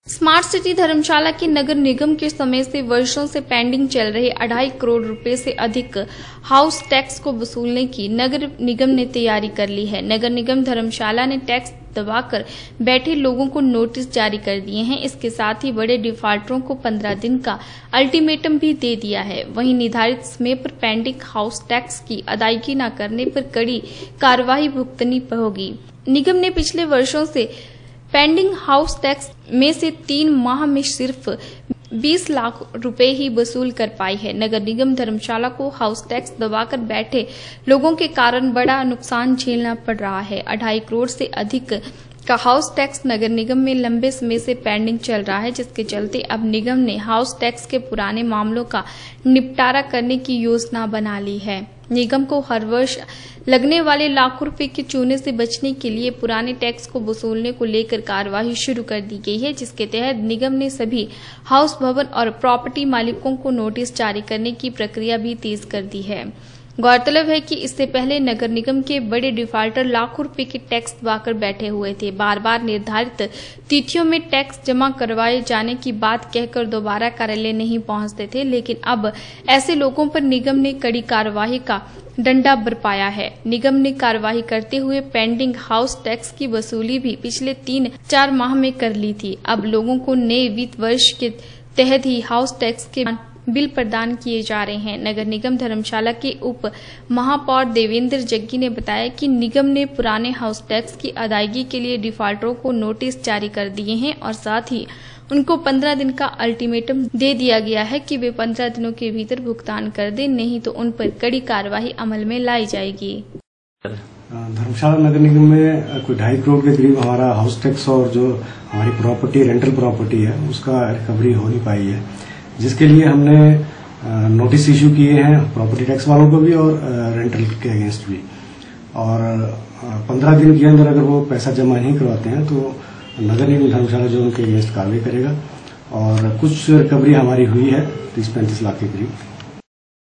Smart city धर्मशाला के नगर निगम के समय से वर्षों से पेंडिंग चल रहे 2.5 करोड़ रुपए से अधिक हाउस टैक्स को वसूलने की नगर निगम ने तैयारी कर ली है। नगर निगम धर्मशाला ने टैक्स दबाकर बैठे लोगों को नोटिस जारी कर दिए हैं। इसके साथ ही बड़े डिफाल्टरों को 15 दिन का अल्टीमेटम भी दे दिया है। वहीं निर्धारित समय पर पेंडिंग हाउस टैक्स की अदायगी न करने पर कड़ी कार्रवाई भुगतनी होगी। निगम ने पिछले वर्षों से पेंडिंग हाउस टैक्स में से 3 माह में सिर्फ 20 लाख रुपए ही वसूल कर पाई है। नगर निगम धर्मशाला को हाउस टैक्स दबाकर बैठे लोगों के कारण बड़ा नुकसान झेलना पड़ रहा है। 2.5 करोड़ से अधिक का हाउस टैक्स नगर निगम में लंबे समय से पेंडिंग चल रहा है, जिसके चलते अब निगम ने हाउस टैक्स के पुराने मामलों का निपटारा करने की योजना बना ली है। निगम को हर वर्ष लगने वाले लाखों रुपए के चूने से बचने के लिए पुराने टैक्स को वसूलने को लेकर कार्यवाही शुरू कर दी गई है, जिसके तहत निगम ने सभी हाउस भवन और प्रॉपर्टी मालिकों को नोटिस जारी करने की प्रक्रिया भी तेज कर दी है। गौरतलब है कि इससे पहले नगर निगम के बड़े डिफाल्टर लाखों रुपए के टैक्स दबाकर बैठे हुए थे। बार बार निर्धारित तिथियों में टैक्स जमा करवाए जाने की बात कहकर दोबारा कार्यालय नहीं पहुंचते थे, लेकिन अब ऐसे लोगों पर निगम ने कड़ी कार्यवाही का डंडा बरपाया है। निगम ने कार्यवाही करते हुए पेंडिंग हाउस टैक्स की वसूली भी पिछले 3-4 माह में कर ली थी। अब लोगों को नए वित्त वर्ष के तहत ही हाउस टैक्स के बिल प्रदान किए जा रहे हैं। नगर निगम धर्मशाला के उप महापौर देवेंद्र जग्गी ने बताया कि निगम ने पुराने हाउस टैक्स की अदायगी के लिए डिफाल्टरों को नोटिस जारी कर दिए हैं और साथ ही उनको 15 दिन का अल्टीमेटम दे दिया गया है कि वे 15 दिनों के भीतर भुगतान कर दें, नहीं तो उन पर कड़ी कार्रवाई अमल में लाई जाएगी। धर्मशाला नगर निगम में कोई 2.5 करोड़ के करीब हमारा हाउस टैक्स और जो हमारी प्रॉपर्टी रेंटल प्रॉपर्टी है उसका रिकवरी हो नहीं पाई है, जिसके लिए हमने नोटिस इश्यू किए हैं प्रॉपर्टी टैक्स वालों को भी और रेंटल के अगेंस्ट भी। और 15 दिन के अंदर अगर वो पैसा जमा नहीं करवाते हैं तो नगर निगम धर्मशाला जो उनके अगेंस्ट कार्रवाई करेगा। और कुछ रिकवरी हमारी हुई है 30-35 लाख के करीब।